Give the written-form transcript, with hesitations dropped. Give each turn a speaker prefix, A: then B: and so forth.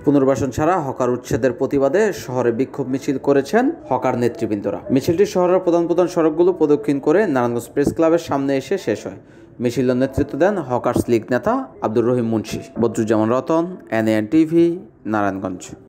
A: পুনর্বাসন ছাড়া হকার উচ্ছেদের প্রতিবাদে শহরে বিক্ষোভ মিছিল করেছেন হকার নেতৃবৃন্দরা। মিছিলটি শহরের প্রধান প্রধান সড়কগুলো প্রদক্ষিণ করে নারায়ণগঞ্জ প্রেস ক্লাবের সামনে এসে শেষ হয়। মিছিলের নেতৃত্ব দেন হকার্স লীগ নেতা আব্দুর রহিম মুন্সি। Badruzzaman Ratan, NAN TV, Narayanganj.